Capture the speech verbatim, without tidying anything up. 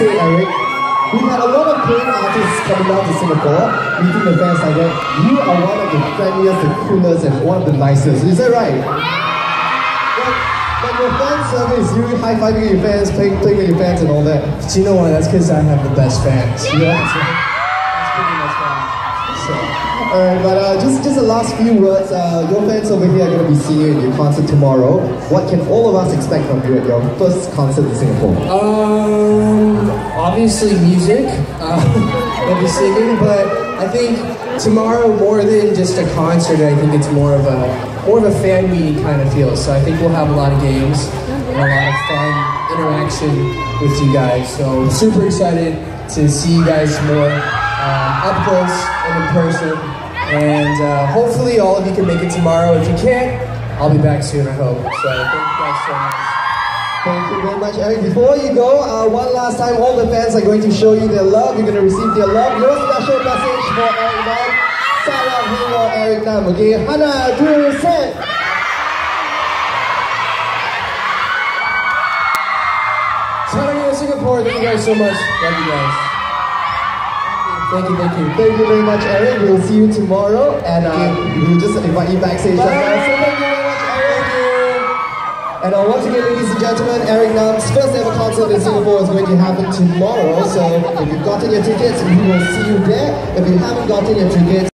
say, Eric, we've had a lot of playing artists coming down to Singapore, meeting the fans like that. You are one of the friendliest, the coolest, and one of the nicest. Is that right? Like, like your fan service, you high-fiving your fans, playing, playing with your fans and all that. Do you know what? That's because I have the best fans. Yeah. That's pretty much why. So. Alright, but uh, just, just the last few words. Uh, your fans over here are going to be seeing you in your concert tomorrow. What can all of us expect from you at your first concert in Singapore? Um, obviously music. Uh, I'll be singing, but I think tomorrow, more than just a concert, I think it's more of a more of a fan meeting kind of feel. So I think we'll have a lot of games and a lot of fun interaction with you guys. So I'm super excited to see you guys more uh, up close and in person. And uh, hopefully all of you can make it tomorrow. If you can't, I'll be back soon, I hope. So thank you guys so much. Thank you very much, Eric. Before you go, uh, one last time, all the fans are going to show you their love. You're going to receive their love. Your special message for Eric Nam. Sarah Hing or Eric Nam, okay? Hana, do, set. Sarang Singapore, thank you guys so much. Love you guys. Thank you, thank you. Thank you very much, Eric. We'll see you tomorrow. And uh, we'll just invite you backstage. Bye. So thank you very much, Eric. And uh, once again, ladies and gentlemen, Eric Nam's first ever concert in Singapore is going to happen tomorrow. So if you've gotten your tickets, we will see you there. If you haven't gotten your tickets,